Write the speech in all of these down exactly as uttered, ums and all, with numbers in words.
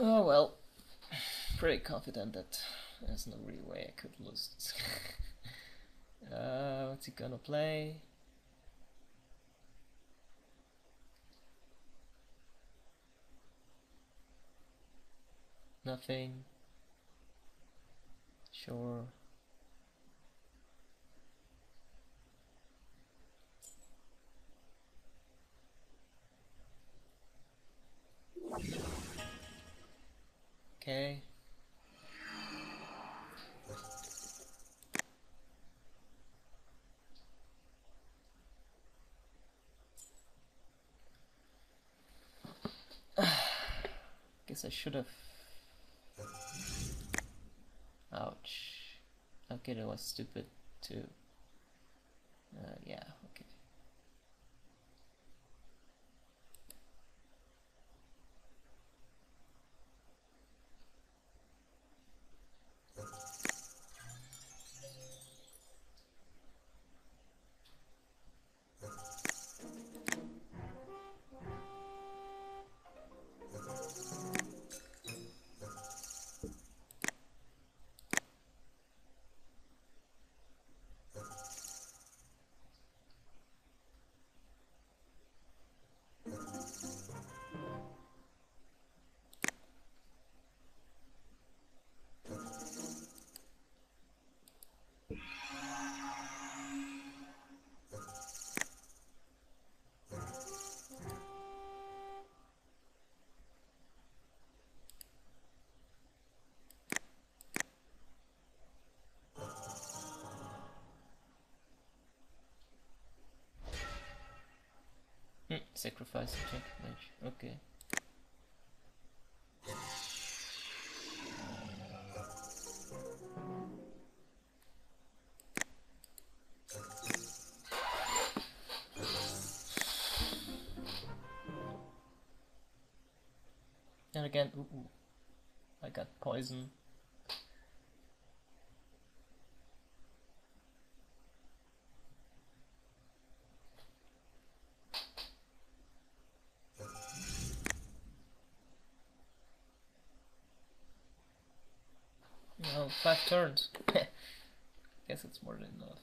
Oh well, pretty confident that there's no real way I could lose this. uh, what's he gonna play? Nothing. Sure. Okay. Guess I should have. Ouch. Okay, that was stupid too. Uh, yeah, okay. Hmm, sacrifice check mage. Okay. And again, ooh, ooh, I got poison. No, five turns. Guess it's more than enough.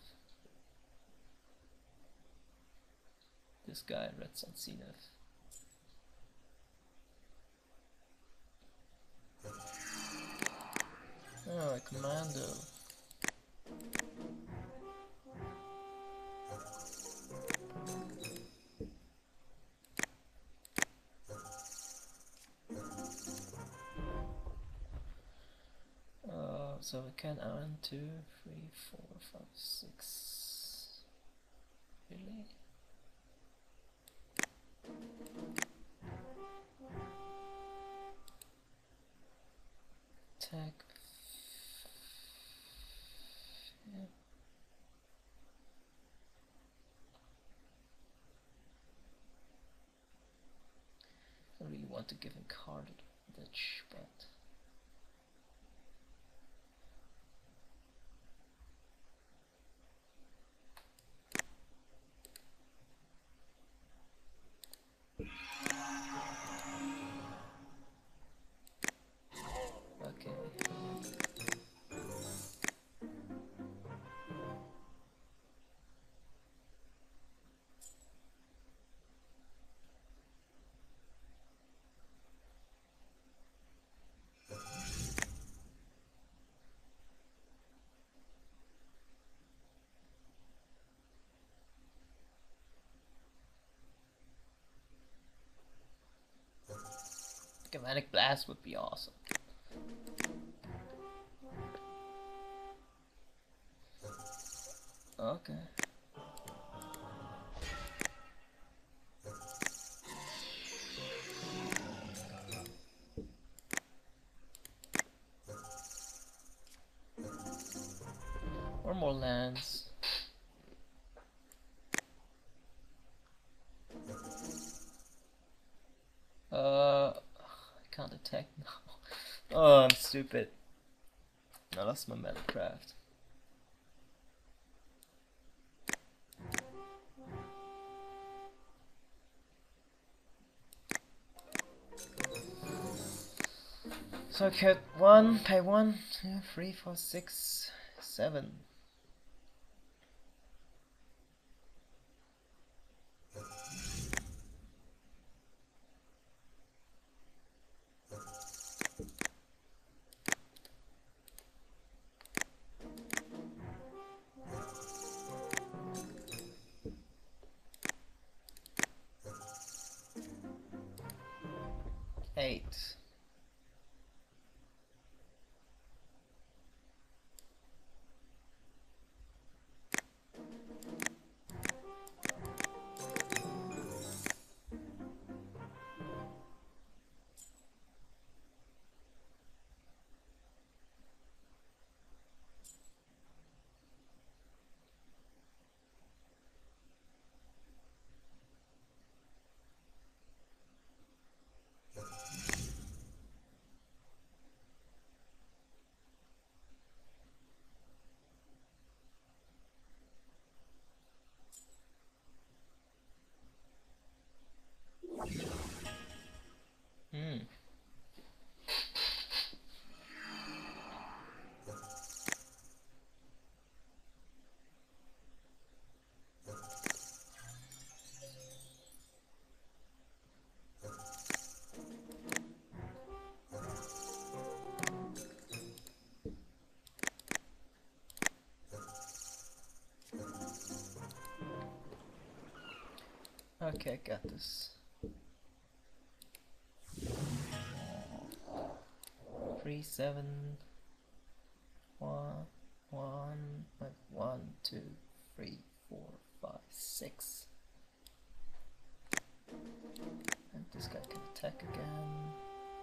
This guy, Red Sun C F. Oh, a commando. Uh, so we can earn two, three, four, five, six. Really? Attack. Yeah. I really want to give him card advantage, but okay. Galvanic Blast would be awesome. Okay. Or more lands. Uh, I can't attack now. Oh, I'm stupid. I lost my Metalcraft. So I cut one, pay one, two, three, four, six, seven. Eight. Hmm. Okay, got this. Three, seven, one, one, like one, two, three, four, five, six. And this guy can attack again.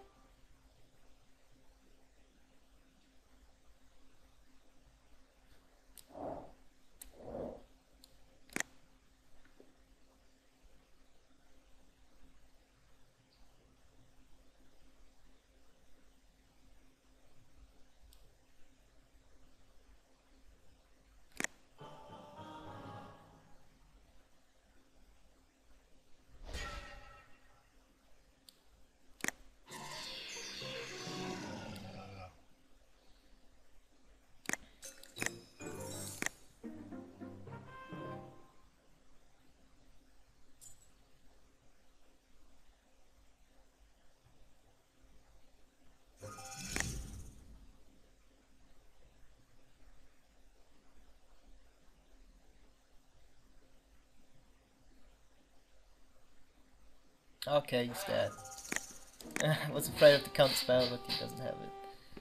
Okay, he's dead. I was afraid of the counter spell, but he doesn't have it.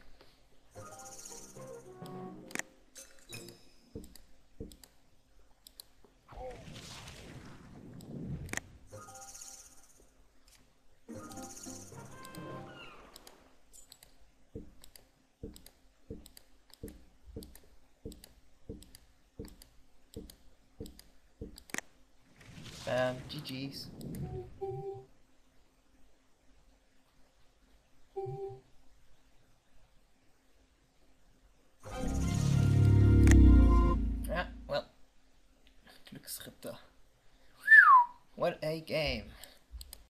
Bam, G G's. Ah, well. Glücksritter. What a game.